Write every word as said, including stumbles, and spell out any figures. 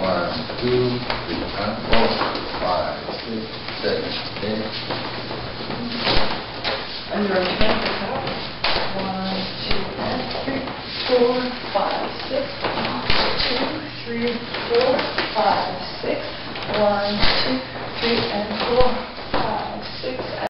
One, two, three, and four, five, six, seven, eight. And you're on ten for top. One, two, and three, four, five, six. Two, three, four, five, six. One, two, three, and four.